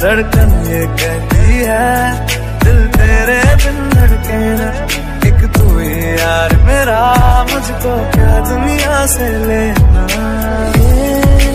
धड़कन ये कहती है दिल तेरे बिन धड़के ना, एक तू ही यार मेरा, मुझको क्या दुनिया से लेना।